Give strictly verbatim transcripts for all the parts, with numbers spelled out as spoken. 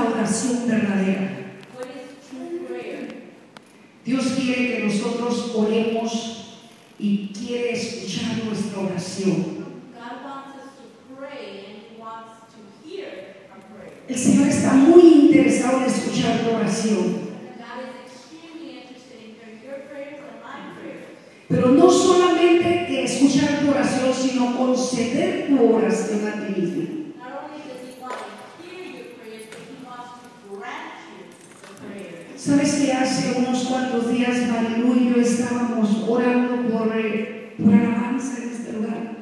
oración verdadera? Dios quiere que nosotros oremos y quiere escuchar nuestra oración. El Señor está muy interesado en escuchar tu oración. Pero no solamente que escuchar tu oración, sino conceder tu oración a ti mismo. Sabes que hace unos cuantos días Marilu y yo estábamos orando por, por alabanza en este lugar.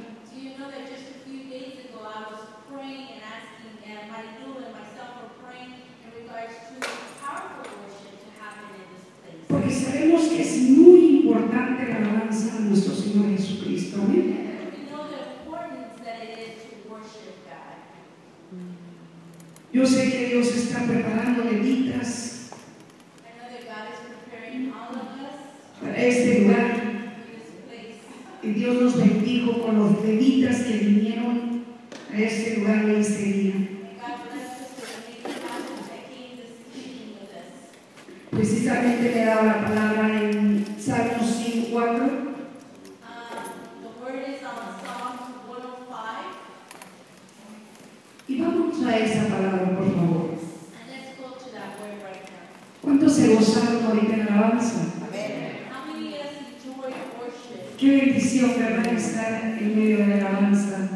Porque sabemos que es muy importante la alabanza a nuestro Señor Jesucristo. ¿Amén? Yo sé que Dios está preparando levitas para este lugar. Y Dios nos bendijo con los levitas que vinieron a este lugar en este día. Precisamente me daba la palabra en Salmos cinco cuatro. Y vamos a esa palabra, por favor. ¿Cuántos se gozaron ahorita en la alabanza? Qué bendición, ¿verdad? Estar en medio de la alabanza.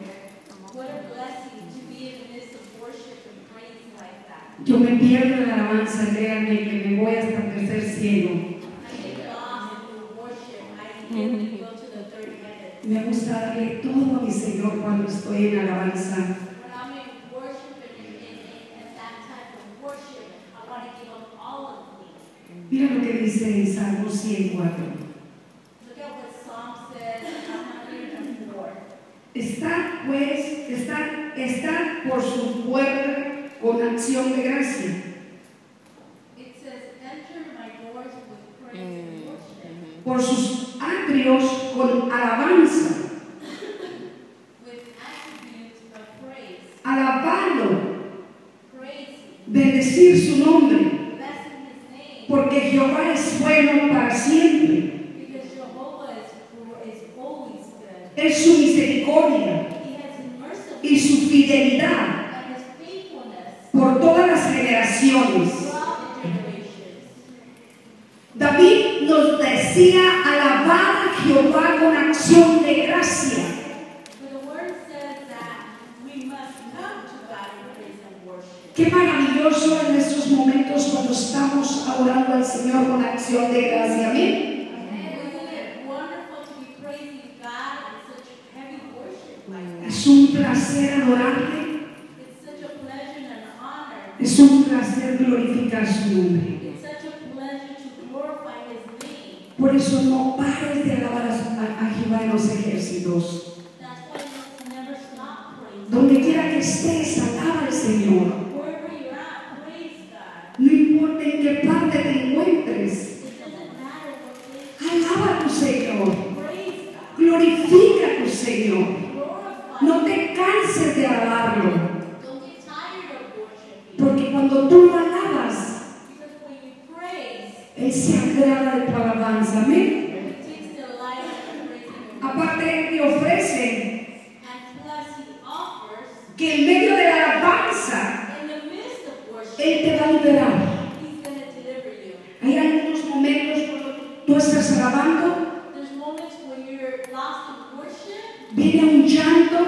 Yo me pierdo en la alabanza, créanme que me voy hasta el tercer cielo. Me gusta darle todo a mi Señor cuando estoy en alabanza. Mira lo que dice en Salmo cien cuatro. Está pues, está, está por su puerta con acción de gracia. Por sus atrios con alabanza. Alabarlo. Bendecir su nombre. Porque Jehová es bueno para siempre. Es su misericordia y su fidelidad por todas las generaciones. David nos decía alabar a Jehová con acción de gracia. Qué maravilloso en estos momentos cuando estamos adorando al Señor con acción de gracia. Amén. Es un placer adorarle. Es un placer glorificar su nombre. Por eso no pares de alabar a, a Jehová en los ejércitos. Donde quiera que estés, alaba al Señor. No importa en qué parte te encuentres. Alaba a tu Señor. Glorifica a tu Señor. No te canses de alabarlo. Porque cuando tú lo alabas, Él se agrada de tu alabanza. Amén. Aparte, te ofrece que en medio de la alabanza Él te va a liberar. Hay algunos momentos cuando tú estás alabando, viene un llanto,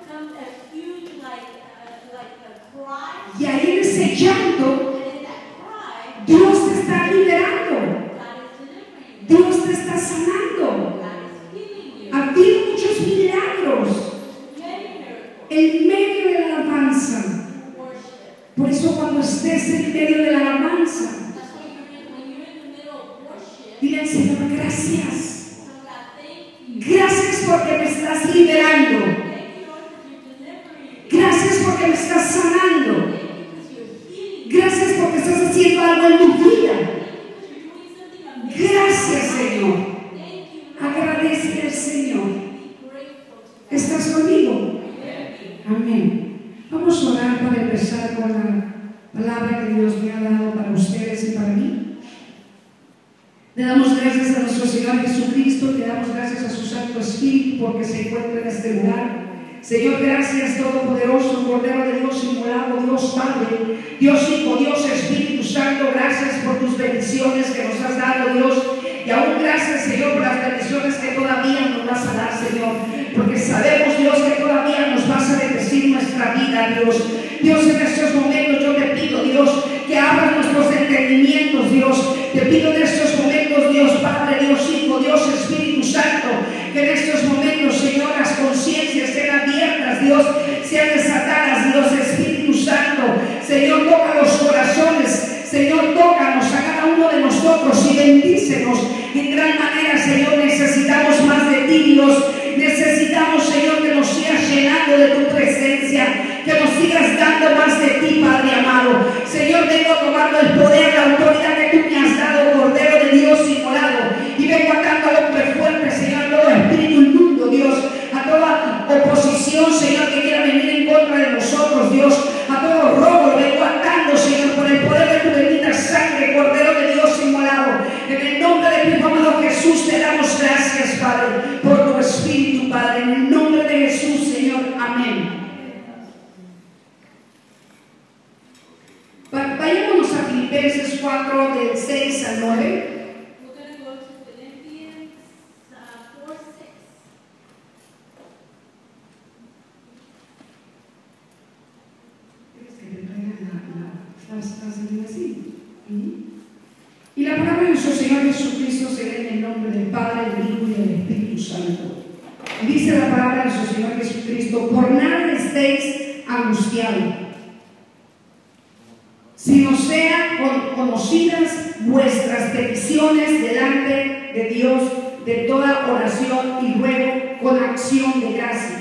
y ahí en ese llanto Dios te está liberando. Dios te está sanando. Ha habido muchos milagros en medio de la alabanza. Por eso cuando estés en medio de la alabanza, dile al Señor, gracias. Gracias porque me estás liberando. Gracias porque me estás sanando. Gracias porque estás haciendo algo en mi vida. Gracias, Señor. Agradece al Señor. ¿Estás conmigo? Amén. Vamos a orar para empezar con la palabra que Dios me ha dado para ustedes y para mí. Le damos gracias a nuestro Señor Jesucristo y le damos gracias a su Santo Espíritu porque se encuentra en este lugar. Señor, gracias Todopoderoso, Cordero de Dios inmolado, Dios Padre, Dios Hijo, Dios Espíritu Santo, gracias por tus bendiciones que nos has dado, Dios, y aún gracias, Señor, por las bendiciones que todavía nos vas a dar, Señor, porque sabemos, Dios, que todavía nos vas a bendecir nuestra vida, Dios. Dios, en estos momentos yo te pido, Dios, que abras nuestros entendimientos, Dios. Te pido en estos momentos, Dios Padre, Dios Hijo, Dios Espíritu Santo, que en estos momentos, Señor, las conciencias sean abiertas, Dios, sean desatadas, Dios Espíritu Santo. Señor, toca los corazones, Señor, tócanos a cada uno de nosotros y bendícenos en gran manera, Señor. Necesitamos más de ti, Dios. Necesitamos, Señor, que nos sigas llenando de tu presencia, que nos sigas dando más de ti, Padre amado. Señor, vengo tomando el poder, la autoridad que tú me has dado, Cordero de Dios inmolado, y vengo atando al hombre fuerte, Señor, a todo espíritu inmundo, Dios, a toda oposición, Señor, que quiera venir en contra de nosotros, Dios, a todo robo, lo vengo atando, Señor, por el poder de tu bendita sangre, Cordero de Dios inmolado. En el nombre de tu amado Jesús te damos gracias, Padre, por tu Espíritu, Padre, en el nombre de Jesús, Señor. Amén. Vayámonos a Filipenses cuatro, del seis al nueve. Y la palabra de nuestro Señor Jesucristo se lee en el nombre del Padre, del Hijo y del Espíritu Santo. Y dice la palabra de nuestro Señor Jesucristo: por nada estéis angustiados, sino sean conocidas vuestras peticiones delante de Dios de toda oración y ruego con acción de gracia.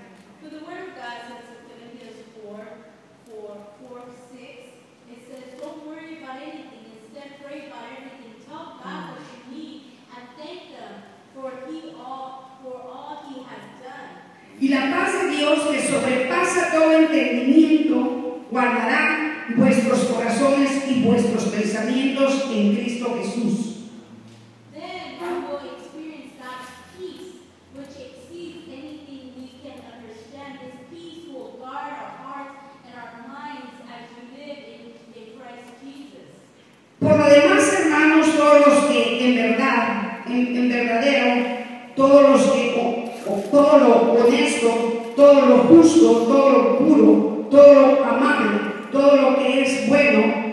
Y la paz de Dios, que sobrepasa todo entendimiento, guardará vuestros corazones y vuestros pensamientos en Cristo Jesús. Then we will experience God's peace, which exceeds anything we can understand. This peace will guard our hearts and our minds as we live in, in Christ Jesus. Por lo demás, hermanos, todos los que en verdad, en, en verdadero, todos los que o, o, todo lo honesto, todo lo justo, todo lo puro, todo lo amable, todo lo que es bueno,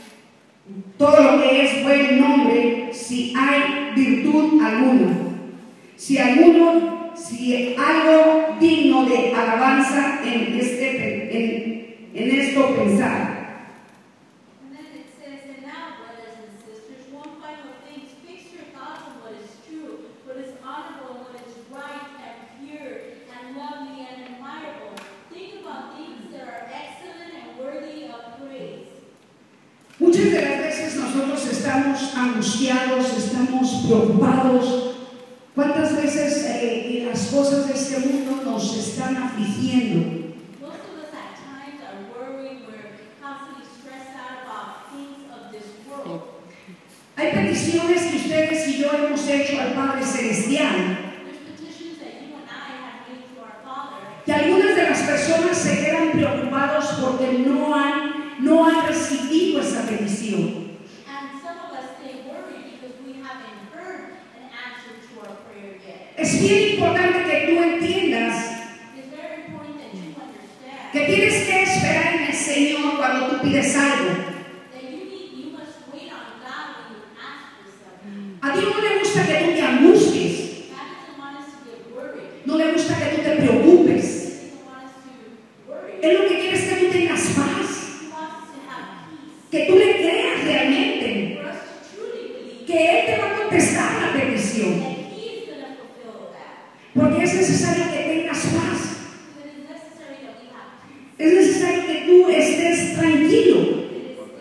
todo lo que es buen nombre, si hay virtud alguna, si alguno, si algo digno de alabanza en este, en, en esto pensar. And then it says, and now, brothers and sisters, one final thing, fix your thoughts on what is true, what is honorable, what is right and pure and lovely and admirable. Think about things that are excellent and worthy of praise. Muchas de las veces nosotros estamos angustiados, estamos preocupados. ¿Cuántas veces eh, las cosas de este mundo nos están afligiendo? Most of us at times are worried, we're constantly stressed out about things of this world. Hay peticiones que ustedes y yo hemos hecho al Padre Celestial, There's petitions that you and I have made to our Father, y algunas de las personas se quedan preocupados porque no han, no han recibido esa petición. and some of us stay worried because we haven't heard an answer to our prayer yet. Es bien importante que tú entiendas It's very important that you understand que tienes que esperar en el Señor cuando tú pides algo. that you need, you must wait on God when you ask for something. A Dios no le gusta que tú te angusties, God doesn't want us to get worried. no le gusta que tú te preocupes. He doesn't want us to worry. Él lo que quiere es que tú tengas paz, He wants us to have peace. que tú le creas realmente, For us to truly believe que Él te va a contestar la petición, that He is going to fulfill that. porque es necesario que tengas paz, Because it is necessary that we have peace. es necesario que tú estés tranquilo. It is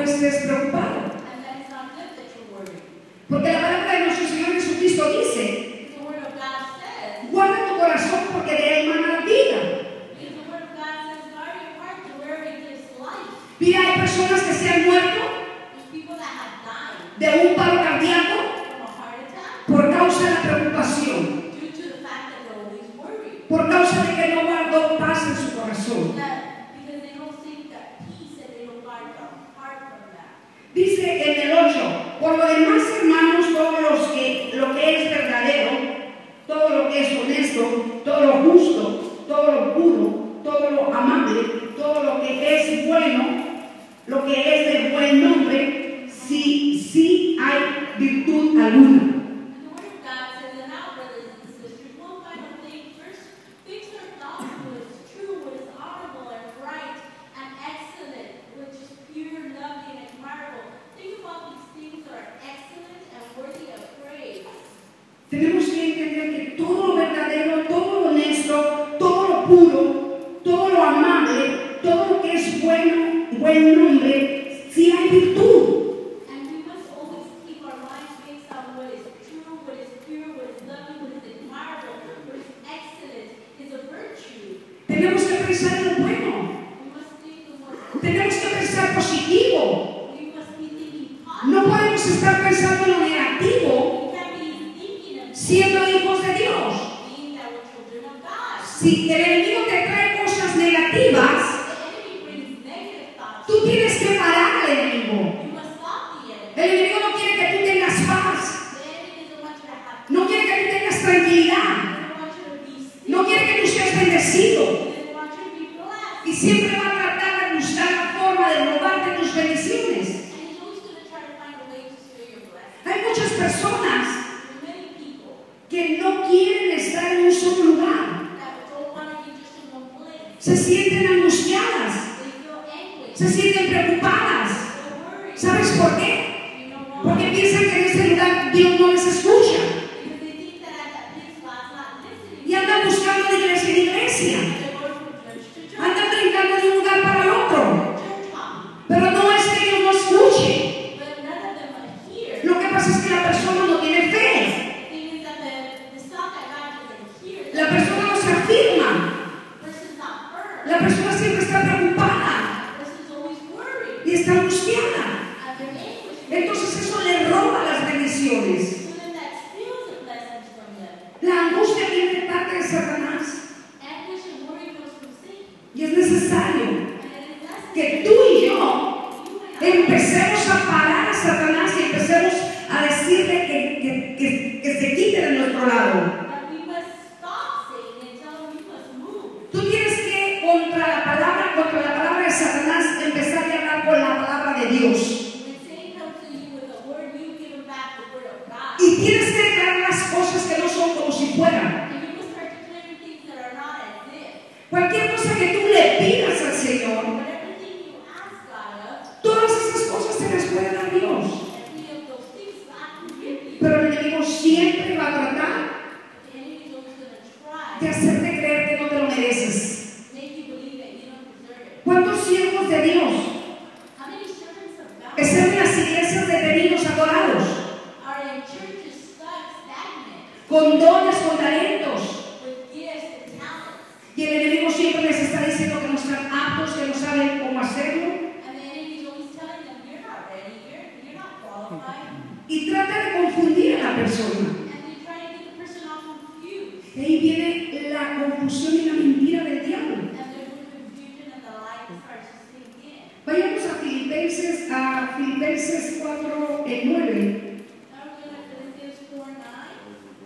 estés preocupado. And that it's not good that you're worried. Porque la palabra de nuestro Señor Jesucristo dice, The word of God says, guarda tu corazón porque de él mana la vida. because the word of God says, guard your heart to where it gives life. Mira, hay personas que se han muerto There's people that have died de un paro cardíaco from a heart attack por causa de la preocupación, due to the fact that they're always worried. por causa de que no guardó paz en su corazón. That because they don't think that peace and they don't guard their heart from that. Dice en el ocho, por lo demás, hermanos, todos los que, lo que es verdadero, todo lo que es honesto, todo lo justo, todo lo puro, todo lo amable, todo lo que es bueno, lo que es de buen nombre, si, si hay virtud alguna. And the word of God says, and now, brothers and sisters, one final thing. First, fix our thoughts on what is true, what is honorable and right and excellent, which is pure, lovely, and admirable. Think about these things that are excellent and worthy of praise. Tenemos que entender que todo lo verdadero, todo lo honesto, todo lo puro, todo lo amable, todo lo que es bueno, buen nombre, si hay virtud. And we must always keep our minds fixed on what is true, what is pure, what is lovely, what is admirable, what is excellent, is a virtue. Tenemos que pensar en lo bueno, We must think of what tenemos que pensar positivo. we must be thinking positive. No podemos estar pensando en lo negativo We can't be thinking of siendo hijos de Dios. being that we're children of God. Si el enemigo te trae cosas negativas, The enemy brings negative thoughts. tú tienes que parar al enemigo. You must stop the enemy. El enemigo no quiere que tú tengas paz, The enemy doesn't want you to have no quiere que tú tengas tranquilidad, doesn't want you to be sick. no quiere que tú seas bendecido. He doesn't want you to be blessed. Y siempre va a tratar de buscar la forma de robarte tus bendiciones. And he's always going to try to find a way to steal your blessing. Hay muchas personas There's many people que no quieren estar en un solo lugar. that don't want to be just in one place. Se sienten angustiadas, They feel anguish. se sienten preocupadas. They're worried. ¿Sabes por qué? You know why? Porque piensan que en ese lugar Dios no les escucha. Because they think that at that place God's not listening. Y andan buscando de iglesia en iglesia. They're going from church to church. Andan brincando de un lugar para el otro. Church hopping. Pero no es que Dios no escuche. But none of them are here. Lo que pasa es que la persona no tiene fe. The thing is that the, it's not that God doesn't hear. La persona no se afirma. The person's not firm. La persona siempre está preocupada The person's always worried. y está angustiada. And they're anguished. Entonces eso le roba las bendiciones. So then that steals the blessings from them. La angustia viene de parte de Satanás. Anguish and worry comes from Satan. Y es necesario And it is necessary. que tú y yo You and I empecemos a parar a Satanás y empecemos a decirle que, que, que, que se quite de nuestro lado. that we must stop Satan and tell him you must move. Tú tienes que contra la palabra, contra la palabra de Satanás, empezar a hablar con la palabra de Dios. When Satan comes to you with a word, you give him back the word of God. Y tienes que declarar las cosas que no son como si fueran. And you must start declaring things that are not as if. Cualquier cosa que tú le pidas al Señor, Whatever thing you ask God of, todas esas cosas te las puede dar Dios. every of those things God can give you. Pero el enemigo siempre va a tratar The enemy is always going to try de hacerte creer que no te lo mereces. to make you believe that you don't deserve it. ¿Cuántos siervos de Dios How many servants of God están en las iglesias detenidos, adorados, are in churches stuck, stagnant, con dones, con talentos? with gifts and talents? Y el enemigo siempre les está diciendo que no están aptos, que no saben cómo hacerlo. And the enemy is always telling them, you're not ready, you're, you're not qualified. Y trata de confundir a la persona. And they try to get the person all confused. Y ahí viene la confusión y la mentira del diablo. And there's a confusion and the lie starts to sink in. Vayamos a Filipenses, a Filipenses cuatro, nueve. Now we're going to Philippians four nine.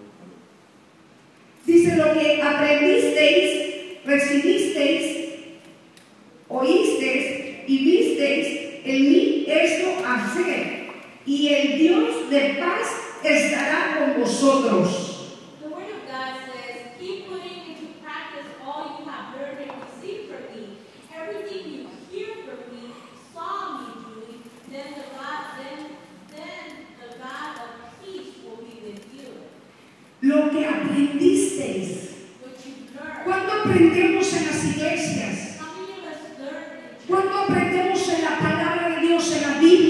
Dice: lo que aprendisteis, recibisteis, oísteis y visteis en mí, esto hacer, y el Dios de paz estará con vosotros. The word of God says, keep putting into practice all you have heard and received from me. Everything you hear from me, saw me doing, then the God, then, then the God of peace will be with you. Lo que aprendisteis. What you've learned. ¿Cuándo aprendemos en las iglesias? How many of us learn in church? ¿Cuándo aprendemos en la palabra de Dios, en la Biblia?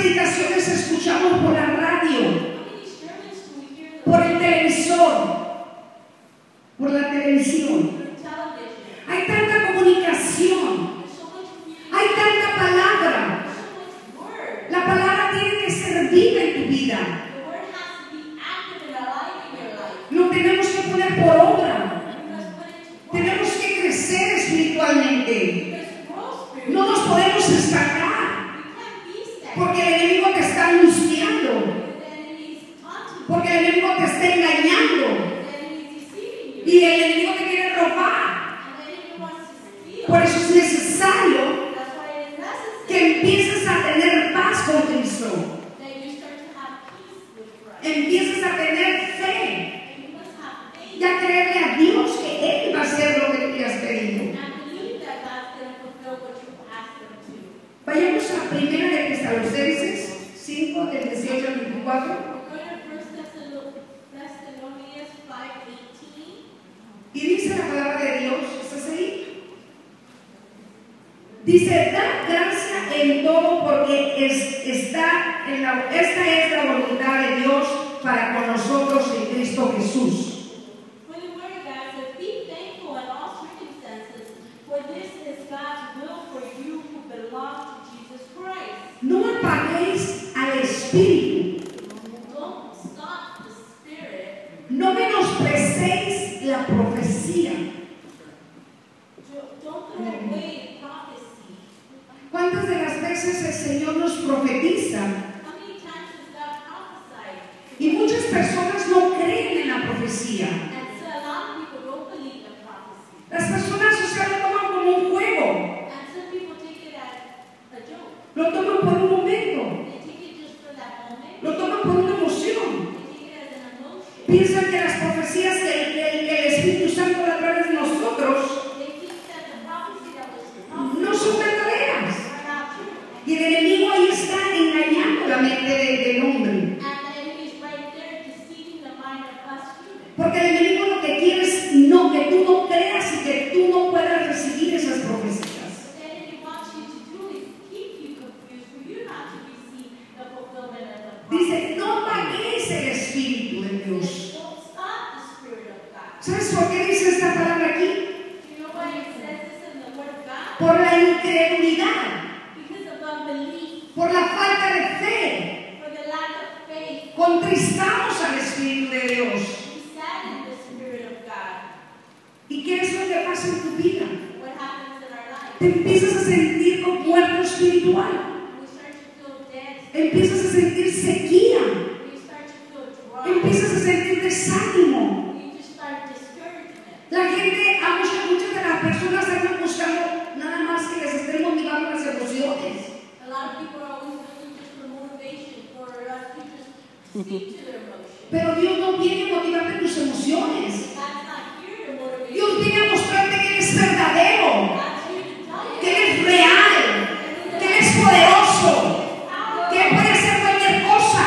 predicaciones escuchamos por la radio, How many sermons do we hear por el televisor, por la televisión? through television? Hay tanta comunicación, There's so much communication. hay tanta palabra. There's so much word. La palabra tiene que ser viva en tu vida. The word has to be active and alive in your life. Lo tenemos que poner por obra. You must put it to work. Tenemos que crecer espiritualmente. You must grow spiritually. No nos podemos estancar, You can't be stagnant. porque el enemigo te está angustiando, The enemy is taunting porque el enemigo te está engañando you. The enemy is deceiving you. y el enemigo te quiere robar. And the enemy wants to steal. Por eso es necesario That's why it is necessary que empieces a tener paz con Cristo, that you start to have peace with Christ. empieces a tener fe And you must have faith y a creerle a Dios que Él va a hacer lo que tú le has pedido. and believe that God's going to fulfill what you asked him to. Vayamos a primera de Tesalonicenses cinco, del dieciocho al veinticuatro. We're going to First Thessalonians five eighteen. Y dice la palabra de Dios, ¿estás ahí? Dice, da gracia en todo porque es, está en la, esta es la voluntad de Dios para con nosotros en Cristo Jesús. For the word of God says, be thankful in all circumstances, for this is God's will for you who belong to Jesus Christ. No apaguéis al Espíritu, Don't stop the Spirit. no menosprecéis la profecía. Don't throw away prophecy. ¿Cuántas de las veces el Señor nos profetiza? How many times has God prophesied? Y muchas personas no creen en la profecía. And so a lot of people don't believe in prophecy. Las personas, o sea, lo toman como un juego, And some people take it as a joke. lo toman por un momento, They take it just for that moment. lo toman por una emoción. They take it as an emotion. Piensan que las profecías que, que- que el Espíritu Santo da a través de nosotros They think that the prophecy that was no prophesied son verdaderas. are not true. Y el enemigo ahí está engañando la mente de- del hombre. And the enemy is right there deceiving the mind of us humans. Porque el enemigo lo que quiere es no, que tú no creas y que tú no puedas recibir esas profecías. What the enemy wants you to do is keep you confused for you not to receive the fulfillment of the prophecy. Dice, no apaguéis el Espíritu de Dios. Don't stop the Spirit of God. ¿Sabes por qué dice esta palabra aquí? Do you know why it says this in the Word of God? Por la incredulidad, Because of unbelief, por la falta de fe. for the lack of faith, Contristamos al Espíritu de Dios. we sadden the Spirit of God. ¿Y qué es lo que pasa en tu vida? What happens in our life? Te empiezas a sentir como muerto espiritual. We start to feel dead. Empiezas a sentir sequía. We start to feel dry. Empiezas a sentir desánimo. We just start discouragement. La gente, a muchas, muchas de las personas andan buscando nada más que les estén motivando las emociones. A lot of people are always looking just for motivation, for us to just speak to their emotions. Pero Dios no viene a motivarte tus emociones. God's not here to motivate Dios you. viene a mostrarte que eres verdadero, God's here to tell you que eres real, que eres poderoso, que puedes hacer cualquier cosa.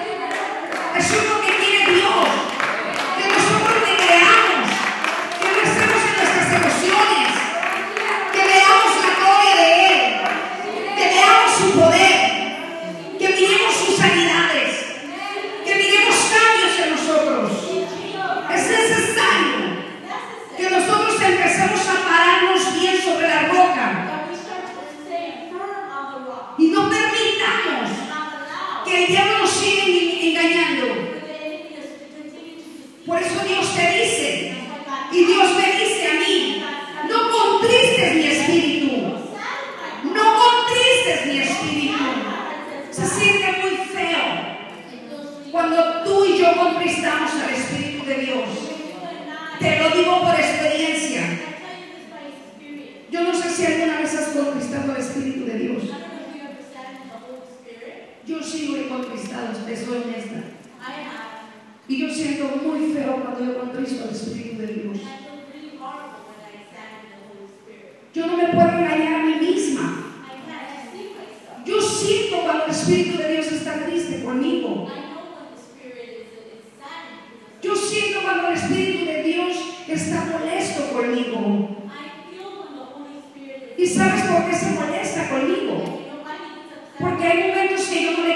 Eso es lo que quiere Dios. Que nosotros le creamos, que no estemos en nuestras emociones, que veamos la gloria de Él, que veamos su poder, que miremos sus sanidades, que miremos cambios en nosotros. Es necesario que nosotros empecemos a pararnos bien sobre la roca that we start to stay firm on the rock. y no permitamos Not allow que el diablo nos siga engañando. for the enemy to continue to deceive. Por eso Dios te dice, That's why God y Dios me dice a mí, no contristes mi espíritu, satisfied. no contristes mi espíritu. Se siente muy feo It goes to you. cuando tú y yo contristamos al Espíritu de Dios. You and I. Te lo digo por experiencia. I tell you this by experience. Yo no sé si alguna vez has contristado al Espíritu de Dios. I don't know if you ever sat in the Holy Spirit. Yo sí lo he contristado, te soy honesta. I have. Y yo siento muy feo cuando yo contristo al Espíritu de Dios. And I feel really horrible when I sat in the Holy Spirit. Yo no me puedo engañar a mí misma. I can't deceive myself. Yo siento cuando el Espíritu de Dios está triste conmigo. I know when the Spirit is, is saddened because Yo siento cuando el Espíritu de Dios está molesto conmigo. I feel when the Holy Spirit ¿Y is. sabes por qué se molesta conmigo? You know why he gets upset? Porque hay momentos que yo no le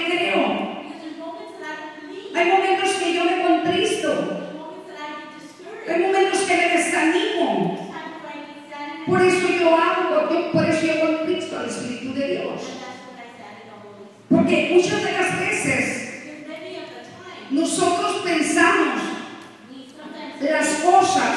eso yo hago, yo, por eso yo conquisto al Espíritu de Dios. And that's what I said in the Holy Spirit. Porque muchas de las veces Because many of the time, nosotros pensamos we sometimes las cosas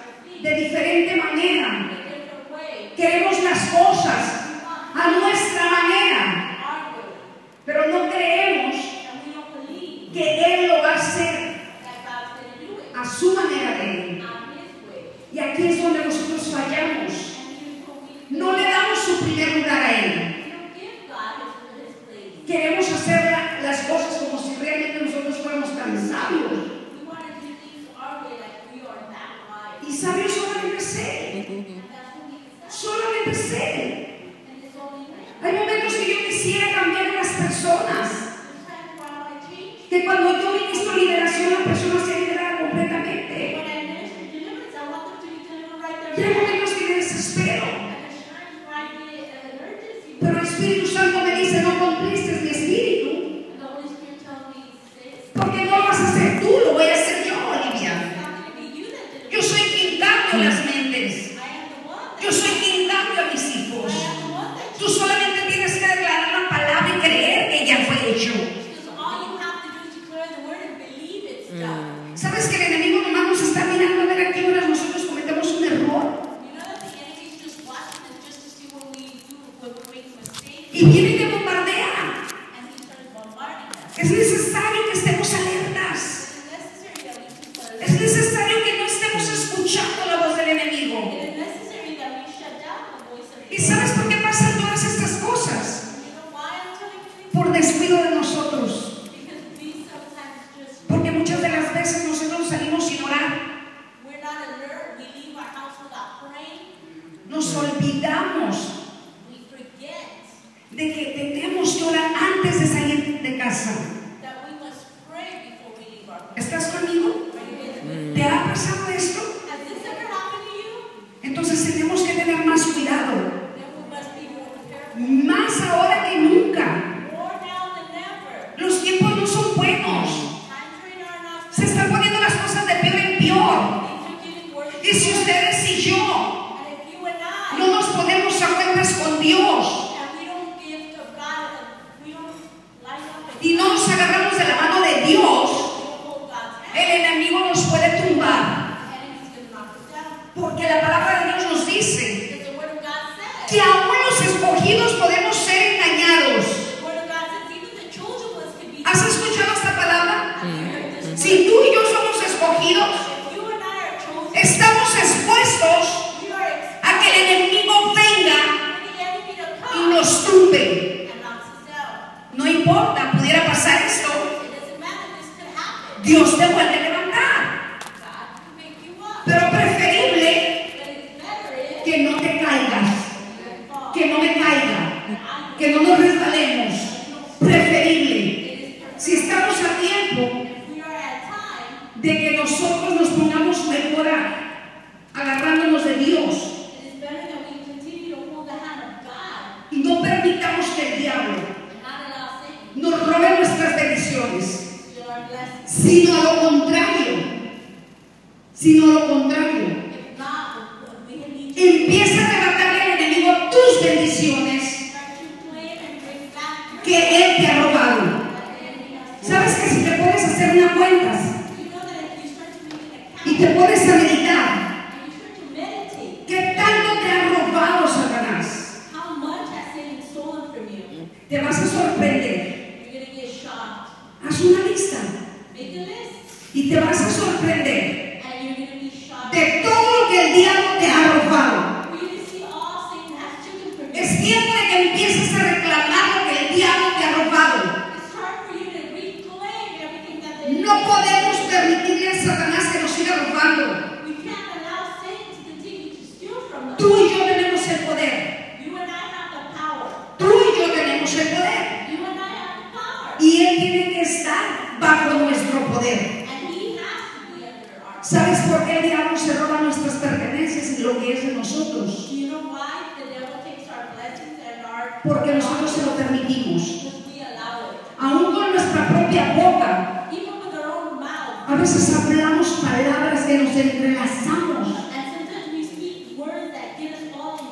de diferente manera. in a different way. Queremos las cosas We want a nuestra manera, our way. pero no creemos And we don't believe que Él lo va a hacer that God's going to do it a su manera de Él. on His way. Y aquí es donde nosotros fallamos. And here's what we No le damos su primer lugar a Él. We don't give God His, his place. Queremos hacer la- las cosas como si realmente nosotros fuéramos tan sabios. We want to do things our way like we are that wise. Y sabios solamente sé. And that's what we accept. Solamente sé. And it's only right. Hay momentos que yo quisiera cambiar a las personas. There's times where I want to change. Que cuando yo ministro liberación, la persona se libera completamente. When I minister deliverance, I want them to be delivered right Y there. hay momentos que me desespero. And there's times where I get an urgency. Pero el Espíritu Santo me dice, no contristes mi espíritu. And the Holy Spirit tells me, sis, Porque no lo vas a hacer tú, lo voy a hacer yo, Olivia. it's not going to be you that did Yo it. soy quien cambio las mentes. I am the one that Yo soy quien cambio a mis hijos. I am the one that Tú solamente tienes que declarar la palabra y creer que ya fue hecho. because all you have to do is declare the word and believe it's done. ¿Sabes que el enemigo nomás nos está mirando a ver a qué horas nosotros cometemos un error? You know that the enemy's just watching us just to see what we do when we make mistakes, Y viene y te bombardea. and he starts bombarding us. Es necesario que estemos alertas. It's necessary that we keep our Es necesario que no estemos escuchando la voz del enemigo. It is necessary that we shut down the voice of the ¿Y sabes por qué pasan todas estas cosas? You know why I'm telling you this? Por descuido de nosotros. Because we sometimes just Porque muchas de las veces nosotros salimos sin orar. we're not alert. We leave our house without praying. Nos olvidamos We forget de que tenemos que orar antes de salir de casa. that we must pray before we leave our home. ¿Estás conmigo? Are you with me? ¿Te ha pasado esto? Has this ever happened to you? Entonces tenemos que tener más cuidado. Then we must be more careful. Más ahora que nunca. More now than ever. Los tiempos no son buenos. Times right are not Se están poniendo las cosas de peor en peor. things are getting worse. Y si ustedes y yo And if you and I no nos ponemos a cuentas con Dios and we don't give to God, we don't line up and y no nos agarramos de la mano de Dios, we don't hold God's hand, el enemigo nos puede tumbar. the enemy's going to knock us down. Porque la palabra de Dios nos dice Because the word of God says, que aún los escogidos podemos ser engañados. the word of God says even the chosen ones can be. ¿Has escuchado esta palabra? Have you heard this? Si tú y yo somos escogidos, If you and I are chosen, estamos expuestos we are expected a que el enemigo venga for the enemy to y come nos tumbe. and knocks us down. No importa, pudiera pasar esto, It doesn't matter, this could happen. Dios te vuelve a levantar. God can pick you up. Pero preferible But it's better if que no te caigas, you fall. que no me caiga, I'm que no nos resbalemos. Preferible. It is preferable Si estamos a tiempo if we are at time, de que nosotros nos pongamos mejor a- agarrándonos de Dios it is better that we continue to hold the hand of God y no permitamos que el diablo and not allow Satan nos robe nuestras bendiciones, to steal our blessings. sino a lo contrario, sino a lo contrario, If not, we can need to empieza a arrebatarle al enemigo tus bendiciones start to claim and bring back your que él te ha robado. that the enemy has ¿Sabes que si te pones a hacer una cuentas You know that if you start to make an account y te pones a meditar and you start to meditate, qué tanto te ha robado Satanás, how much has Satan stolen from you? te vas a sorprender? You're going to get shocked. Haz una lista Make a list y te vas a sorprender and you're going to be shocked. de todo lo que el diablo te ha robado. For you to see all Satan has taken from you. Es tiempo de que empieces a reclamar lo que el diablo te ha robado. It's hard for you to reclaim everything that the No podemos permitirle a Satanás que nos siga robando. We can't allow Satan to continue to steal from us. Tú y yo tenemos el poder. You and I have the power. Tú y yo tenemos el poder. You and I have the power. Y él tiene que estar bajo nuestro poder. And he has to be under our ¿Sabes por qué el diablo se roba nuestras pertenencias y lo que es de nosotros? Do you know why the devil takes our blessings and our Porque nosotros se lo permitimos. because we allow it. Aún con nuestra propia boca, Even with our own mouth. a veces hablamos palabras que nos entrelazamos. And sometimes we speak words that get us all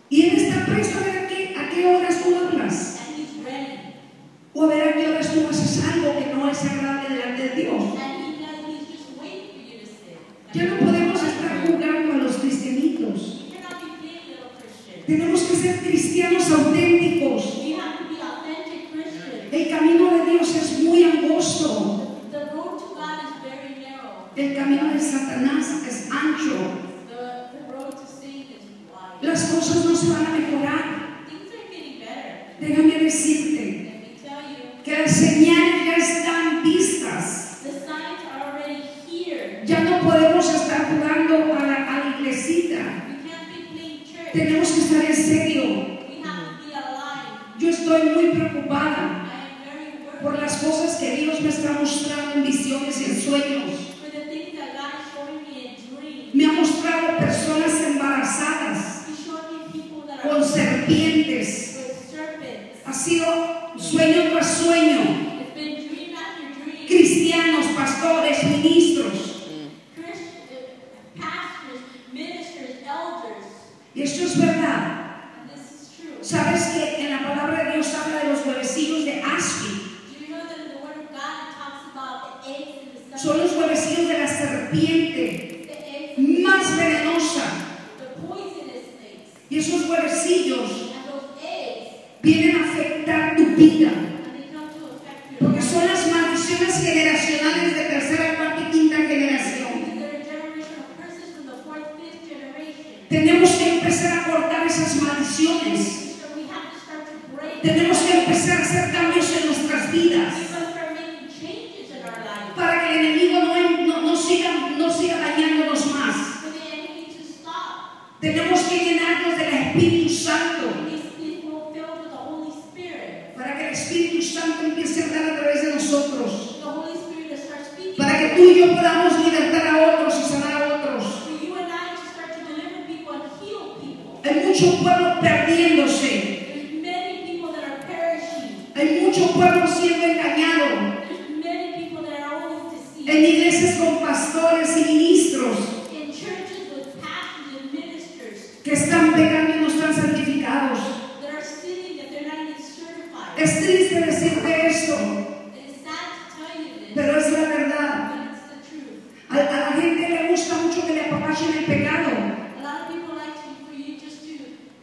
Y Él está presto a ver a qué, a qué horas tú hablas. And He's ready. O a ver a qué horas tú haces algo que no es agradable delante de Dios. And He does, He's just waiting for you to sin. Ya no podemos estar jugando a los cristianitos. You cannot be playing little Christians. Tenemos que ser cristianos auténticos. We have to be authentic Christians. El camino de Dios es muy angosto. The road to God is very narrow. El camino de Satanás es ancho. The, the road to sin is wide. Las cosas no se van a mejorar. Things are getting better. Déjame decirte Let me tell you, que las señales ya están vistas. the signs are already here. Ya no podemos estar jugando a la, a la iglesita. We can't be playing church. Tenemos que estar en serio. We have to be alive. Yo estoy muy preocupada I am very worried por las cosas que Dios me está mostrando en visiones y en sueños. for the things that God is showing me in dreams. Me ha mostrado personas embarazadas He's showing me people that con are serpientes. with serpents. Ha sido sueño tras sueño. It's been dream after dream. Cristianos, pastores, ministros. Christians, uh, pastors, ministers, elders. Y esto es verdad. And this is true. ¿Sabes que en la palabra de Dios habla de los huevecillos de Aspi? Do you know that in the Word of God it talks about the eggs and the Son los huevecillos de la serpiente the eggs, más venenosa. the poisonous snakes, Y esos huevecillos and those eggs, vienen a afectar tu vida. and they come to affect your Porque life. son las maldiciones generacionales de tercera, cuarta y quinta generación. They're a generation of curses from the fourth, fifth generation. Tenemos que empezar a cortar esas maldiciones. So we have to start to break. Tenemos que empezar a hacer cambios en nuestras vidas We must start making changes in our lives para que el enemigo no, no, no siga, no siga dañándonos más. for the enemy to stop. Tenemos que llenarnos del Espíritu Santo We need to be filled with the Holy Spirit. para que el Espíritu Santo empiece a hablar a través de nosotros. The Holy Spirit to start speaking. Para que tú y yo podamos libertar a otros y sanar a otros. For you and I to start to deliver people and heal people. Hay mucho pueblo perdiéndose. There's many people that are perishing. Hay mucho pueblo siendo engañado. There's many people that are always deceived. En iglesias con pastores y ministros In churches with pastors and ministers que están pecando y no están santificados. that are sinning that they're not even certified. Es triste decirte esto, It is sad to tell you this, pero es la verdad. but it's the truth. A, a la gente le gusta mucho que le apapachen el pecado. A lot of people like to, for you just to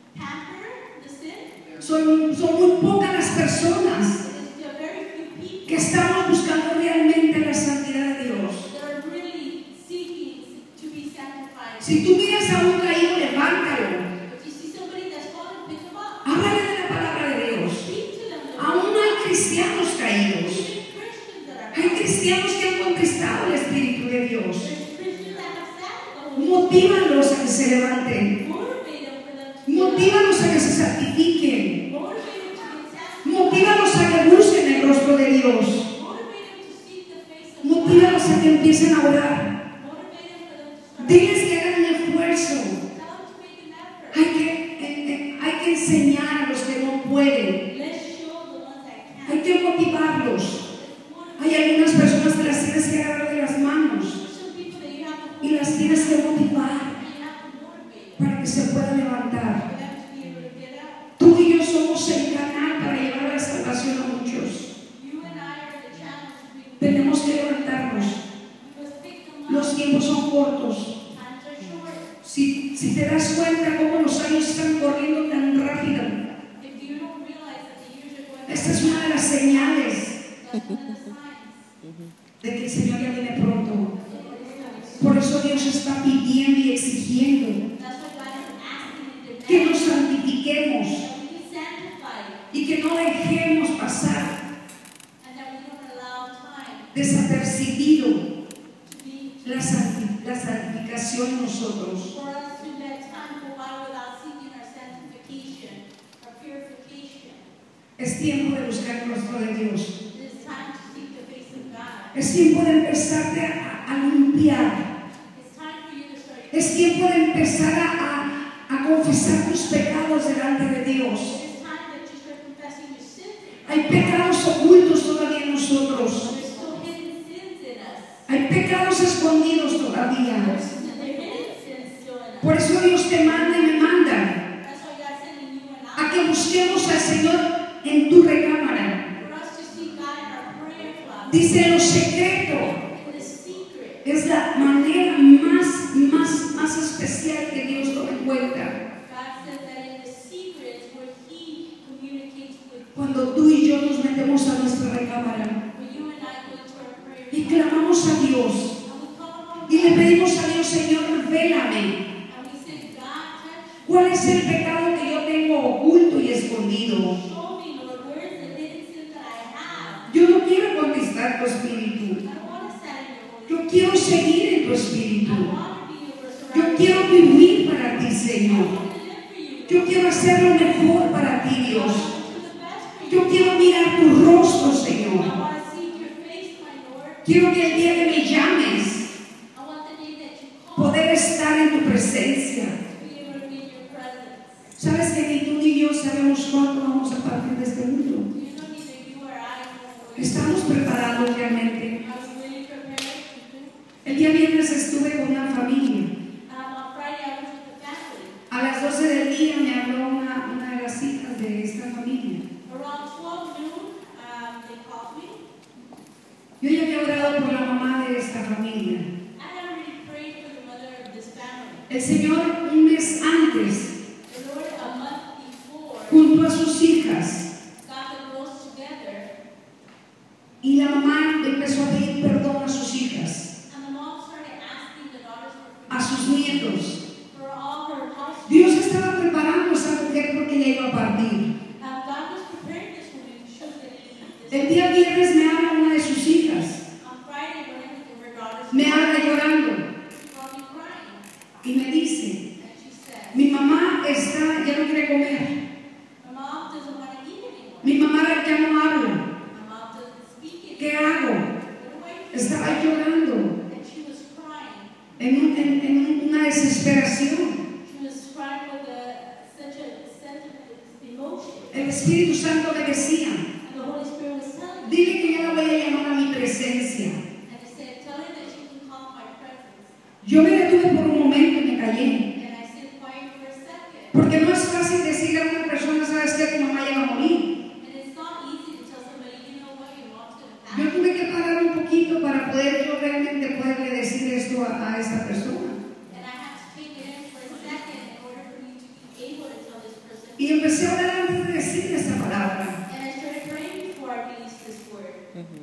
pamper the sin. Son, son muy pocas las personas It is there are very few people que estamos buscando realmente la santidad de Dios. that are really seeking to be sanctified. Si tú miras a un caído, levántalo. If you see somebody that's fallen, pick them up. Háblale de la palabra de Dios. Speak to them. Aún hay cristianos caídos. Even Christians that are Hay cristianos que han conquistado el Espíritu de Dios. There's Christians that have sat with the Holy Motívalos a que se levanten. Spirit. Motivate them for them to Motívalos a que se santifiquen. motivate them to get sanctified. Motívalos a que busquen el rostro de Dios. Motivate them to seek the face of God. Motívalos a que empiecen a orar. Motivate them for them to start. Diles que hagan un esfuerzo. Tell them to make an effort. Hay que, eh, eh, hay que enseñar a los que no pueden. Let's show the ones that can. Hay que motivarlos. Let's motivate. Hay algunas personas que las tienes que agarrar de las manos There's some people that you have to y las tienes que motivar and you have to motivate para que se puedan levantar. for them to be able to get out. Tú y yo somos el canal para llevar la salvación a muchos. You and I are the channel to bring. Tenemos que levantarnos. We must pick them up. Los tiempos son cortos. Times are short. Si, si te das cuenta cómo los años están corriendo tan rápido, If you don't realize that the years are going esta es una de las señales that's one of the signs de que el Señor ya viene pronto. that it is coming. Por eso Dios está pidiendo y exigiendo That's what God is asking and que nos demanding. santifiquemos That we be sanctified y que no dejemos pasar and that we don't allow time desapercibido to be la, santi- la santificación en nosotros. for us to let time go by without seeking our sanctification, our purification. Es tiempo de buscar el rostro de Dios. It is time to seek the face of God. Es tiempo de empezarte a, a limpiar. It's time for you to start. Es tiempo de empezar a, a, a confesar tus pecados delante de Dios. It's time that you start confessing your sins. Hay pecados ocultos todavía en nosotros. There's still hidden sins in us. Hay pecados escondidos todavía. And there hidden sins still in us. Por eso Dios te manda y me manda That's why God Dice lo secreto. In the secret. Es la manera más, más, más especial que Dios toma en cuenta. God says that in the secret is where He communicates with Cuando tú y yo nos metemos a nuestra recámara when you and I go into our prayer y time, clamamos a Dios and we call upon y le God, pedimos a Dios, Señor, revélame and we say, God, touch cuál es el pecado que yo tengo oculto y escondido. me, show me, Lord, where is the hidden sin that I have? Yo no quiero conquistar tu espíritu. I don't want to stand in your Holy Yo quiero seguir en tu espíritu. I want to be your Yo surrounding. quiero vivir para ti, I Señor. want to live for you. Yo quiero hacer lo mejor para ti, I Dios. want to do the best for you. Yo quiero mirar tu rostro, I Señor. want to see your face, my Lord. Quiero que el día que me llames, I want the day that you call poder estar en tu presencia. to be able to be in your presence. Sabes que ni tú ni yo sabemos cuándo vamos a partir de este mundo. You know, neither you or I know where Estamos preparados realmente. Are we really prepared? El día viernes estuve con una familia. Um, on Friday, I was with the family. A las doce del día me habló una, una de las hijas de esta familia. Around twelve noon, um, they called me. Yo ya había orado por la mamá de esta familia. I had already prayed for the mother of this family. El Señor un mes antes, The Lord, a month before, junto a sus hijas, got the girls together, y la mamá empezó a pedir perdón a sus hijas, and the mom started asking the daughters for a sus nietos. for all her household. Dios estaba preparando a esa mujer porque ella iba a partir. Um, God was preparing this woman. She was going to leave this. El día viernes me habla una de sus hijas, On Friday, when I went to her daughters, me habla llorando she called me crying, y me dice, and she said, mi mamá está, ya no quiere comer, "My mom doesn't want to eat anymore. mi mamá ya no habla, My mom doesn't speak anymore. ¿qué hago? What do I do?" Estaba llorando And she was crying. en, un- en- en una desesperación. She was crying with a, such a sense of emotion. El Espíritu Santo me decía, And the Holy Spirit was telling me, dile que ya la voy a llamar a mi presencia. and he said, "Tell her that she can call my presence." Yo me detuve por un momento y me callé, And I said, quiet for a second. porque no es fácil decirle a una persona, sabes que tu mamá ya va a morir. And it's not easy to tell somebody, you know what, your mom's going to Yo pass. tuve que parar un poquito para poder yo realmente poderle decir esto a, a esta persona. And I had to take it in for a second in order for me to be able to tell this person. Y empecé a orar antes de decirle esta palabra. And I started praying before I released this word.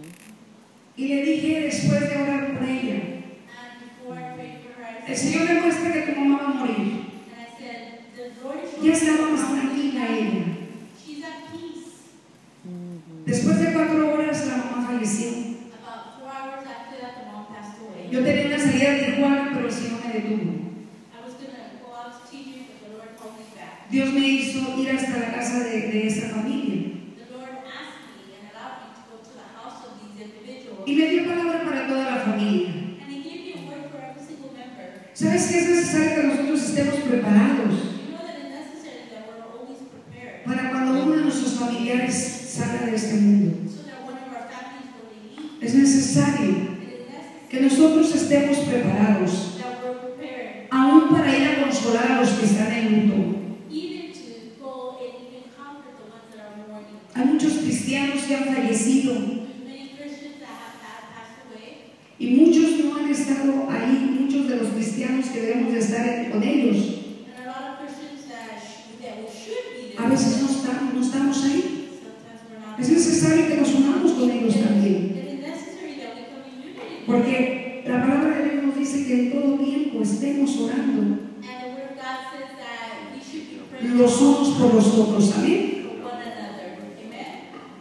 Y le dije después de orar por ella, And before I prayed for her, I el said, Señor me muestra que tu mamá va a morir. and I said, the Lord is Ya estaba más tranquila ella. She's at peace. Después de cuatro horas la mamá falleció. About four hours after that, the mom passed away. Yo tenía una salida de Tijuana, pero el Señor me detuvo. I was going to go out to T V, but the Lord called me back. Dios me hizo ir hasta la casa de, de esa familia. The Lord asked me and allowed me to go to the house of these individuals. Y me dio palabra para toda la familia. And He gave me a word for every single member. ¿Sabes que es necesario que nosotros estemos preparados You know that it's necessary that we're always prepared para cuando uno de nuestros familiares salga de este mundo? so that one of our families, when they leave, Es necesario it is necessary que nosotros estemos preparados, that we're prepared aún para ir a consolar a los que están en luto. even to go and even comfort the ones that are mourning. Hay muchos cristianos que han fallecido There's many Christians that have, have passed away, y muchos no han estado ahí, muchos de los cristianos que debemos de estar con ellos. and a lot of Christians that, sh- that we should be A there. veces no estamos, no estamos ahí. Sometimes we're not. Es necesario que nos unamos con ellos también. It is necessary that we come in unity. Porque la palabra de Dios nos dice que en todo tiempo estemos orando And the Word of God says that we should be praying los unos por los otros. Amén. for one another. Amen.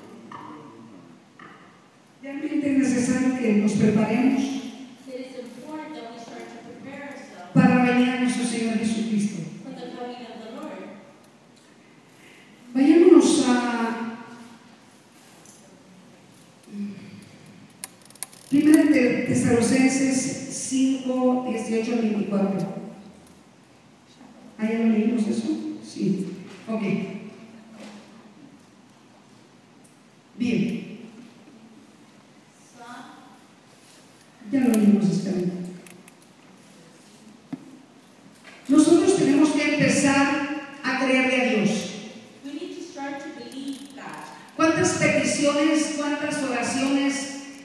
Realmente es necesario que nos preparemos It is important that we start to prepare ourselves para venir a nuestro Señor Jesucristo. for the coming of the Lord. Vayámonos a Primera de Tesalonicenses cinco, dieciocho al veinticuatro. ¿Ah, ya lo leímos eso? Sí. Ok. Bien. Ya lo leímos, esperando. Nosotros tenemos que empezar a creerle a Dios. We need to start to believe God. ¿Cuántas peticiones, cuántas oraciones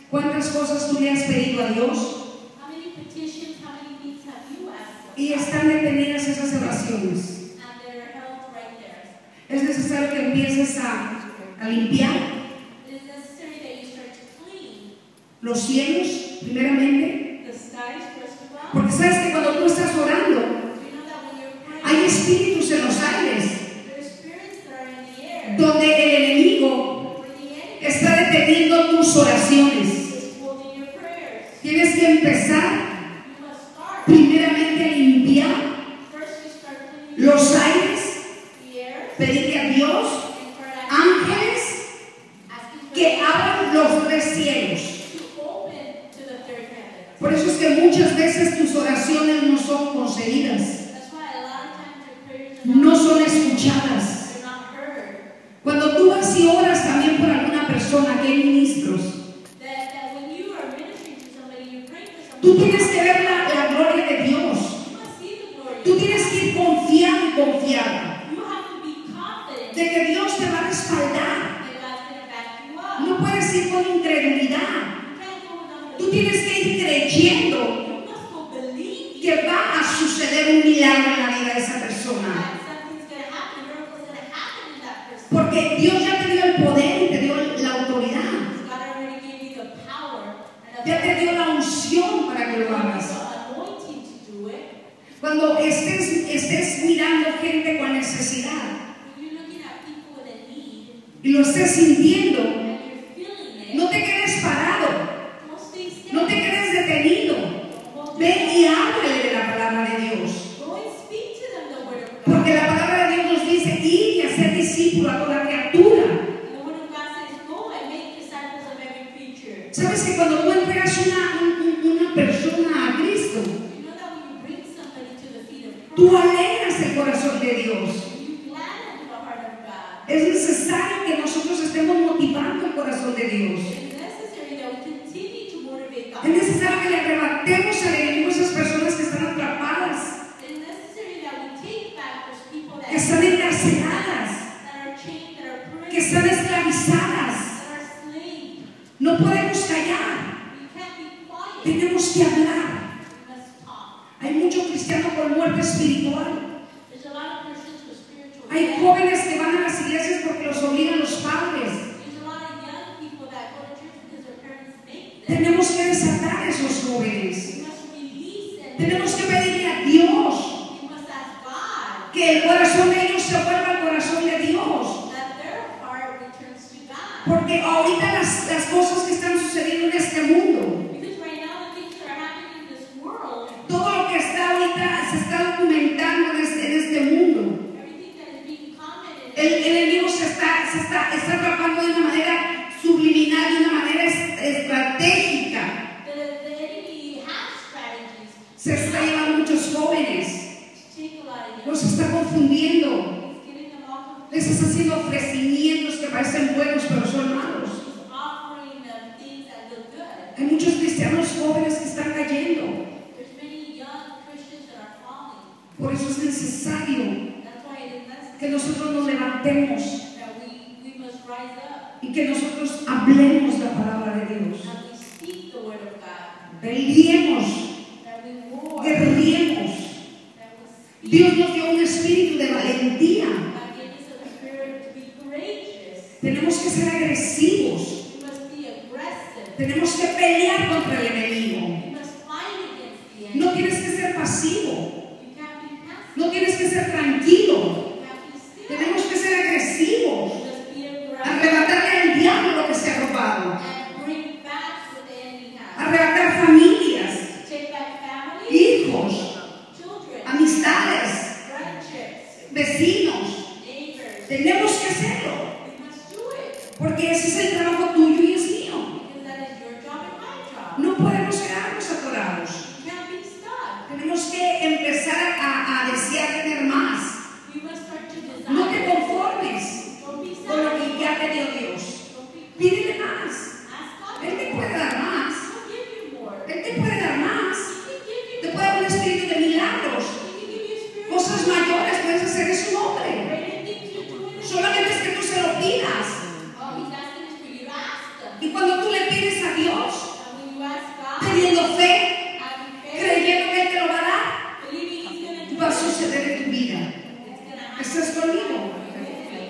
¿Cuántas cosas tú le has pedido a Dios? How many petitions, how many needs have you asked for? Y están detenidas esas oraciones. And they're held right there. Es necesario que empieces a, a limpiar It is necessary that you start to clean los cielos, primeramente. the skies, first of all. Porque sabes que cuando tú estás orando, Do you know that when you're praying, hay espíritus en los aires, there are spirits that are in the air, donde el enemigo where the enemy está deteniendo tus oraciones. is holding your prayers? Tienes que empezar You must start. primeramente a limpiar First, you start cleaning los aires, the air, pedirle a Dios and for that, ángeles asking for que abran los tres cielos. to open to the third heaven. Por eso es que muchas veces tus oraciones no son concedidas, That's why a lot of times your prayers are not, no son escuchadas. they're not heard. Cuando tú vas y oras también por alguna persona, que hay ministros, That, that when you are ministering to somebody, you pray for tú somebody, tienes que ver la, la gloria de Dios. you must see the glory. Tú tienes que ir confiado y confiada You have to be confident de que Dios te va a respaldar. that God's going to back you up. No puedes ir con incredulidad. You can't go without Tú belief. tienes que ir creyendo You must go believe que va a suceder un milagro en la vida de esa persona. that something's going to happen, a miracle's going to happen in that person. Porque Dios ya te dio el poder y te dio la autoridad. God already gave you the power and Ya te dio la unción para que lo hagas. the anointing to do it. Cuando estés, estés mirando gente con necesidad When you're looking at people with a need y lo estés sintiendo, and you're feeling it, no te quedes parado, don't stay still. no te quedes detenido. Hold Ven y háblale de la palabra de Dios. Go and speak to them the word of God. Porque la palabra de Dios nos dice ir y hacer discípulo a toda criatura. The word of God says, go and make disciples of every creature. Sabes que cuando tú entregas una, un- un- una persona a Cristo, You know that when you bring somebody to the feet of tú Christ, alegras el corazón de Dios. you gladden the heart of God. Es necesario que nosotros estemos motivando el corazón de Dios. It is necessary that we continue to motivate God. Es necesario que le arrebatemos al enemigo a esas personas que están atrapadas, It is necessary that we take back those people that, que están encarceladas, that are chained, that are que prisoners, están esclavizadas. that are slaves. No podemos callar, We can't be quiet. tenemos que hablar. We must talk. Hay mucho cristiano con muerte espiritual. There's a lot of Christians with spiritual Hay death. jóvenes que van a las iglesias porque los obligan los padres. There's a lot of young people that go to church because their parents make them. Tenemos que desatar a esos jóvenes. We must release them. Tenemos que pedirle a Dios We must ask God que el corazón de ellos se vuelva al corazón de Dios. that their heart returns to God. Porque ahorita las, las cosas que están sucediendo en este mundo, Because right now the things that are happening in this world, todo lo que está ahorita se está documentando en este, en este mundo. everything that is being commented, El, el enemigo se está, se está, está atrapando de una manera subliminal, de una manera es- estratégica. the, the enemy has strategies Se está llevando muchos jóvenes, to take a lot of young los está confundiendo, He's getting them all les está haciendo ofrecimientos que parecen buenos pero son malos. He's offering them things that look good. Hay muchos cristianos jóvenes que están cayendo. There's many young Christians that are falling. Por eso es necesario That's why it is necessary que nosotros nos levantemos that we, we must rise up y que nosotros hablemos la palabra de Dios. and we speak the word of God, Peleemos, that we war, guerriemos. that we speak. Dios nos dio un espíritu de valentía. God gave us a spirit to be courageous. Tenemos que ser agresivos. We must be aggressive. Tenemos que pelear contra el enemigo. We must fight against the enemy. No tienes que ser pasivo. You can't be passive. No tienes que ser tranquilo. You can't be still. Tenemos que ser agresivos. You must be aggressive Arrebatarle al diablo lo que se ha robado. and bring back what the enemy has. Arrebatar familias, Take back families, hijos, children, amistades, friendships, vecinos. neighbors. Tenemos que hacerlo. We must do it Porque ese es el trabajo tuyo y es mío. because that is your job and my job. No podemos quedarnos atorados. You can't be stuck. Tenemos que empezar a, a desear tener más. You must start to desire. No te conformes Don't be con lo que satisfied. ya te dio Dios. Don't be Pídele más. Ask God. Él te puede dar más. He'll give you more. Él te puede dar más. He can give Te you puede dar un espíritu de milagros. He can give you spirit. Cosas mayores puedes hacer en su nombre. Greater things you're doing. Solo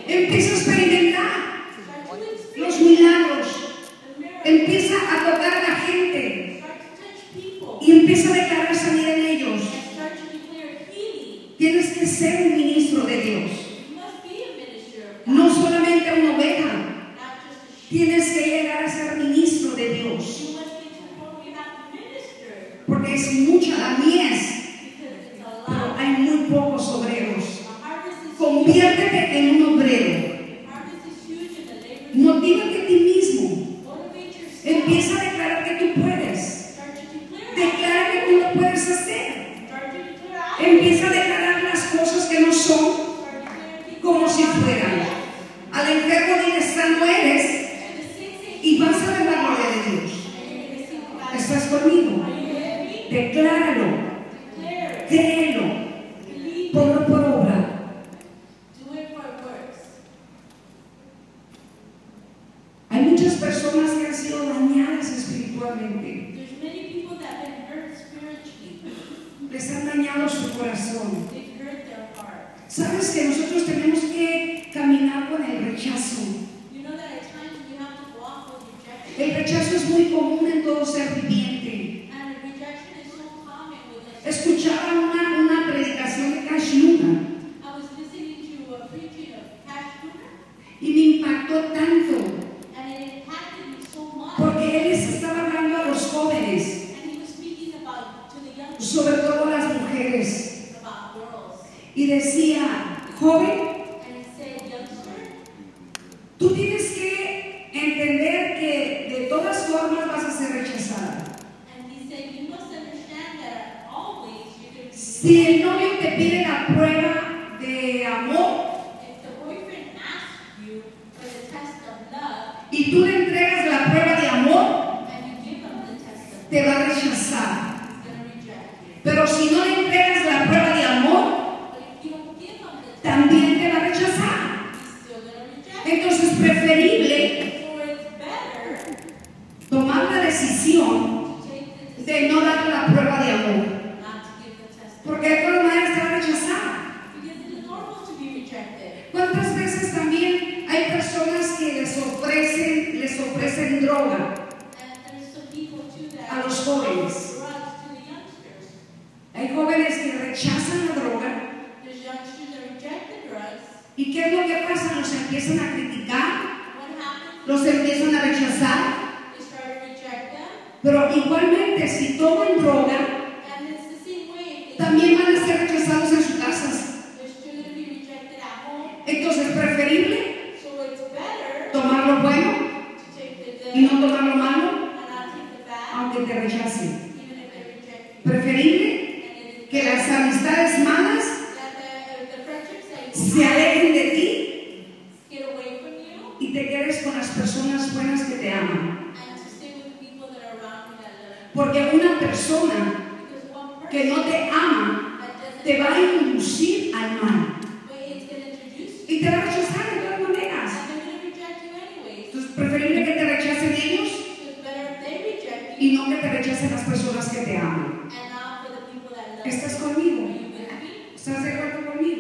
Empieza a experimentar Start to experience los milagros. the miracles. Empieza a tocar a la gente Start to touch people. y empieza a declarar sanidad en ellos. And start to declare healing. Tienes que ser un ministro de Dios, You must be a minister of God. no solamente una oveja. Not just a sheep. Tienes que llegar a ser ministro de Dios, You must get to the point where you have to minister. porque es mucha la mies, Because it's a pero lot. hay muy pocos obreros. The harvest is huge. Conviértete en un obrero. The harvest is huge and the labor is Motívate a ti mismo. motivate yourself. Empieza a declarar que tú puedes. Start to declare. Declara que tú lo puedes hacer. Start to declare. Empieza a declarar las cosas que no son Start declaring things como si that are not fueran. right. Al enfermo dile sano eres And the sick say, y vas a ver la gloria de Dios. and you're going to see God. ¿Estás conmigo? Are you with me? Decláralo, Declare it. créelo, Believe it. ponlo por obra. Do it for it works. Hay muchas personas que han sido dañadas espiritualmente. There's many people that have been hurt spiritually. Les han dañado su corazón. They've hurt their heart. Sabes que nosotros tenemos que caminar con el rechazo. You know that at times we have to walk with rejection. El rechazo es muy común en todo ser viviente. And rejection is so common with us. Escuchaba una, una predicación de Cash Luna I was listening to a preaching of Cash Cooper, y me impactó tanto and it impacted me so much. porque él les estaba hablando a los jóvenes, And he was speaking about to the young people, sobre todo las mujeres, about girls. y decía, joven, And he said, youngster, tú tienes que entender que de todas formas vas a ser rechazada. and he said, you must understand that always you're going to be. Si el novio te pide la prueba de amor If the boyfriend asks you for the test of love, y tú le entregas la prueba de amor, and you give him the test of te love, va a rechazar. he's going to reject you. Pero si no le entregas la prueba de amor, But if you don't give him the test, también te va a rechazar. he's still going to reject you. Entonces es preferible So it's better tomar la decisión to take the de decision no dar la prueba de amor, not to give the test of porque de todas maneras te va a rechazar. because it is normal to be rejected. ¿Cuántas veces también hay personas que les ofrecen, les ofrecen droga And there's some people too that a los jóvenes? drugs to the youngsters. Hay jóvenes que rechazan la droga There's youngsters that reject the drugs. y ¿qué es lo que pasa? Los empiezan a criticar, What happens? los empiezan a rechazar, They start to reject them. pero igualmente si toman droga, And it's the same way. If they también van a ser rechazados en sus casas. they're still going to be rejected at home. Entonces es preferible So it's better tomar lo bueno to take the y no good tomar lo malo, and not take the bad, aunque te rechacen. even if they reject you. Preferible And it is que las amistades malas that the, the friendships that you se alejen de ti get away from you y te quedes con las personas buenas que te aman. and to stay with people that are around you that love you. Porque una persona Because one que no person te ama that doesn't te va a inducir al mal but it's going to introduce you y te va a rechazar de todas maneras. and they're going to reject you anyways. Entonces, preferible que te rechacen ellos So it's better if they reject y you no que te rechacen las personas que te aman. and not for the people that love you. ¿Estás Are conmigo? you with me? ¿Estás de acuerdo conmigo?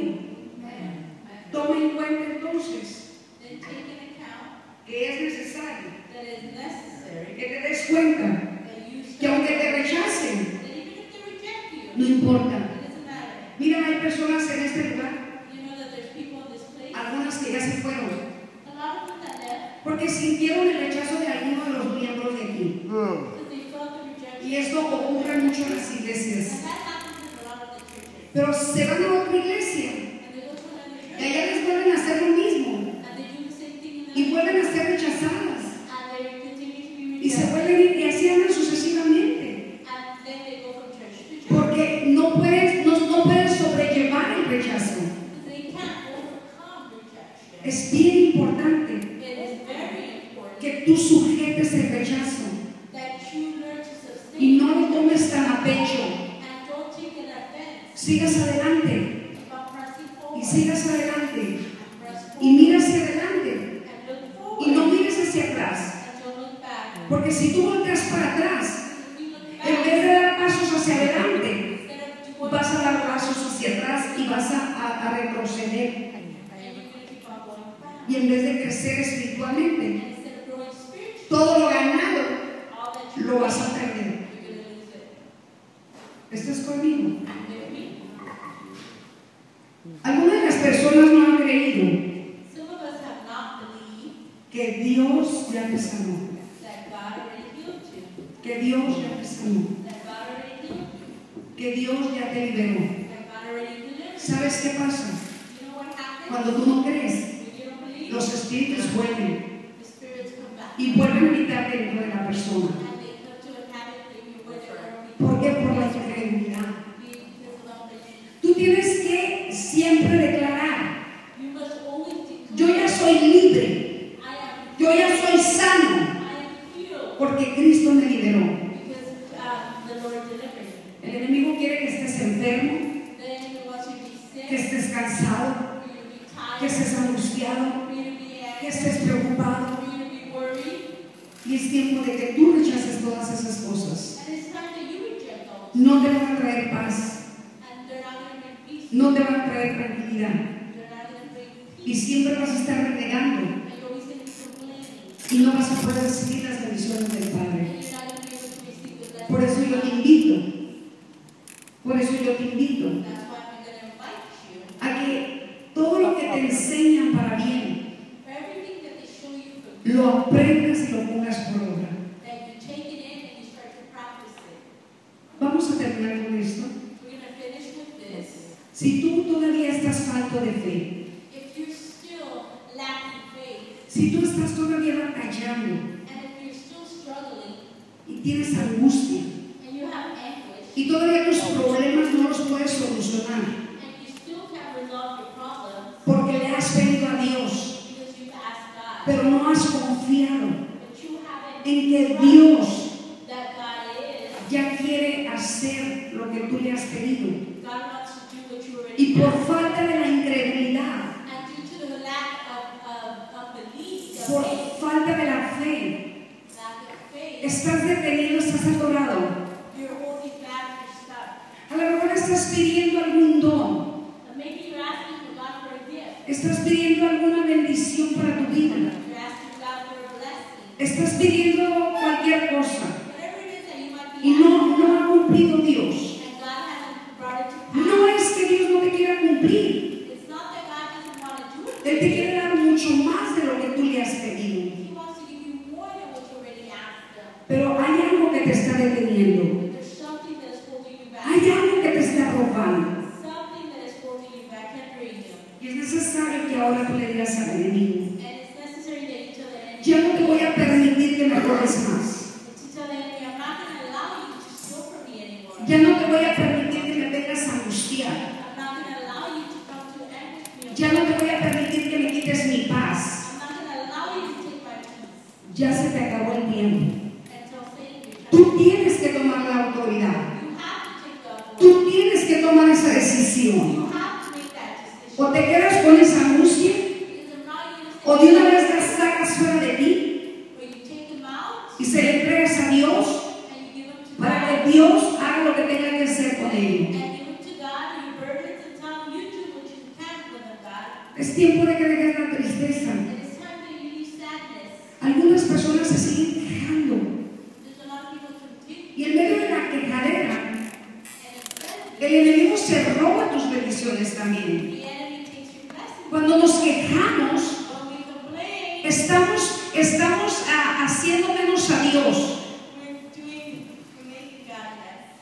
Toma en cuenta entonces Then take in account que es necesario that it's necessary que te des cuenta that you que aunque te start, rechacen, that even if they reject you, no importa. it doesn't matter. Mira, hay personas en este lugar, You know that there's people in this place, algunas que ya se fueron, a lot of them that left porque sintieron el rechazo de alguno de los miembros de aquí. because they felt the rejection. Y esto ocurre mucho en las iglesias. And that happens in a lot of the churches. Pero se van a otra iglesia And they go to another y church allá les vuelven a hacer lo mismo and they do the same thing in y the vuelven a ser rechazadas and they continue to be y se rejected. vuelven a ir y así andan sucesivamente. And then they go from church to church Porque no puedes, no, no puedes sobrellevar el rechazo. because they can't overcome rejection. Es bien importante It is very important que tú sujetes el rechazo that you learn to sustain y no lo tomes tan a pecho. and don't take an offense Sigas adelante about pressing y forward sigas adelante and press y forward mira hacia adelante and look y no forward mires hacia atrás. and don't look back. Porque si tú volteas para atrás, If you look en back, vez de dar pasos hacia adelante, instead of doing vas a dar pasos hacia atrás y vas a, a- a retroceder. and you're going to keep on going Y en vez de crecer espiritualmente, and instead of growing spiritually, todo lo ganado all that you lo vas a gain, perder. you're going to lose it. ¿Estás conmigo? You get me? Algunas de las personas no han creído Some of us have not believed que Dios ya te sanó, that God already healed you, que Dios ya te sanó, that God already healed you, que Dios ya te liberó. that God already delivered you. ¿Sabes qué pasa? You know what happens? Cuando tú no crees, When you don't believe, los espíritus vuelven the spirits come back. y vuelven a habitar dentro de la persona. And they come to inhabit in you where there are ¿Por qué? Por la incredulidad. because of unbelief. Tú tienes que siempre declarar, You must always declare, yo ya soy libre, I am, yo ya soy sano, I am healed porque Cristo me liberó. because uh, the Lord delivered me. El enemigo quiere que estés enfermo, The enemy wants you to be sick, que estés cansado, for you to be tired, que estés angustiado, for you to be que anxious, estés preocupado. for you to be worried. Y es tiempo de que tú rechaces todas esas cosas. And it's time that you reject all. No te van a traer paz, And they're not going to bring peace. no te van a traer tranquilidad. They're not going to bring Y peace. siempre vas a estar renegando And you're always going to be complaining. y no vas a poder recibir las bendiciones del Padre. And you're not going to be able to receive the blessing. Por eso yo te invito, por eso yo te invito That's why I'm going to invite you. a que todo lo que te enseñan para bien, For everything that they show you for good, lo aprendas y lo pongas por obra. that you take it in and you start to practice it. Vamos a terminar con esto. We're going to finish with this. Si tú todavía estás falto de fe, If you're still lacking faith, si tú estás todavía batallando and if you're still struggling, y tienes angustia and you have anguish, y todavía tus problemas no los puedes solucionar and you still can't resolve your problems porque le has pedido a Dios, because you've asked God, pero no has confiado but you haven't en que Dios that God is, ya quiere hacer lo que tú le has pedido. God wants to do what you already Y por done. falta de la incredulidad, And due to the lack of, of, of belief, of por faith, falta de la fe, lack of faith, estás detenido, estás atorado. you're holding back your stuff. A lo mejor estás pidiendo algún don, And maybe you're asking for God for a gift. estás pidiendo alguna bendición para tu vida, You're asking God for a blessing. estás pidiendo cualquier cosa Whatever it is that you might be y no, no ha cumplido Dios. and God hasn't brought it to pass. No es que Dios no te quiera cumplir, It's not that God doesn't want to do it. Él te quiere dar mucho más de lo que tú le has pedido. He wants to give you more than what you already asked Him. Pero hay algo que te está deteniendo, But there's something that is holding you back. hay algo que te está robando. Something that is holding you back, hindering you. Y es necesario que ahora tú le digas al enemigo, And it's necessary that you tell the enemy. ya no te voy a permitir que me robes más. And to tell the enemy, I'm not going to allow you to steal from me anymore. Ya no te voy a permitir que me vengas a angustiar. I'm not going to allow you to come to anguish me. Ya no te voy a permitir que me quites mi paz. I'm not going to allow you to take my peace. Ya se te acabó el tiempo. Until Satan returns. Tú tienes que tomar la autoridad. You have to take the authority. Tú tienes que tomar esa decisión. You have to make that decision. O te quedas con esa angustia, Because I'm not going to o de una vez las sacas fuera de ti where you take them out y se le entregas a Dios and you give them to para God. que Dios haga lo que tenga que hacer con ellos. And give them to God and your burdens and tell him you do what you can for them, God. Es tiempo de que dejes la tristeza. And it's time that you leave sadness. Algunas personas se siguen quejando There's a lot of people continue. y en medio de la quejadera, And instead, el enemigo se roba tus bendiciones también. the enemy takes your blessings. Cuando nos quejamos, When we complain, estamos, estamos ah, haciendo menos a Dios we're doing, we're making God less.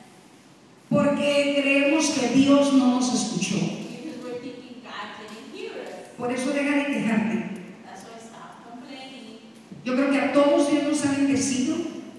porque creemos que Dios no nos escuchó. Because we're thinking God didn't hear us. Por eso deja de quejarte. That's why stop complaining. Yo creo que a todos Dios nos ha bendecido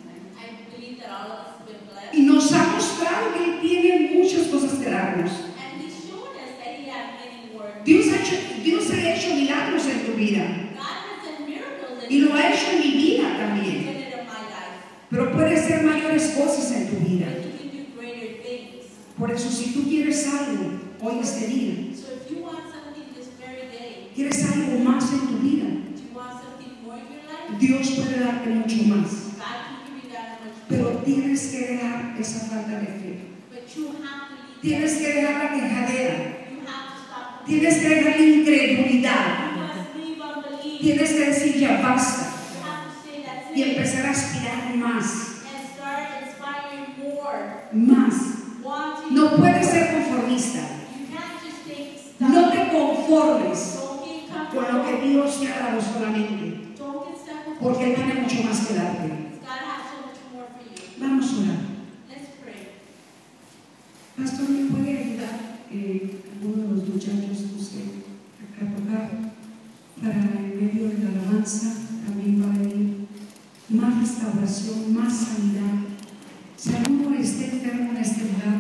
I believe that all of us have been blessed. y nos ha mostrado que Él tiene muchas cosas que darnos. And He's shown us that He has many words. Dios ha hecho, Dios ha hecho milagros en tu vida God has done miracles in y lo ha hecho en mi vida también. in it of my life. Pero puede ser mayores cosas en tu vida. But He can do greater things. Por eso, si tú quieres algo hoy este día, So if you want something this very day, quieres algo más en tu vida, do you want something more in your life? Dios puede darte mucho más. God can give you that much Pero more. tienes que dejar esa falta de fe. But you have to leave. Tienes que dejar la quejadera. You have to stop. Tienes que dejar la incredulidad. You must leave unbelief. Tienes que decir ya basta You have to say that's y it. empezar a aspirar más, And start inspiring more. más. Wanting No more. puedes ser conformista. You can't just take stuff. No te conformes Don't get con lo que comfortable. Dios te ha dado solamente, Don't get stuck with porque Él tiene mucho más que darte. God has so much more for you. Vamos a orar. Let's pray. Pastor, ¿me puede ayudar eh, alguno de los muchachos, no sé, acá a tocar para en medio de la alabanza también va a venir más restauración, más sanidad? Si alguno está enfermo en este lugar,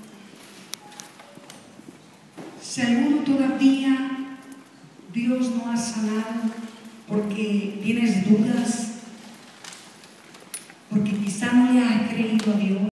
si alguno todavía Dios no ha sanado porque tienes dudas, porque quizá no le has creído a Dios,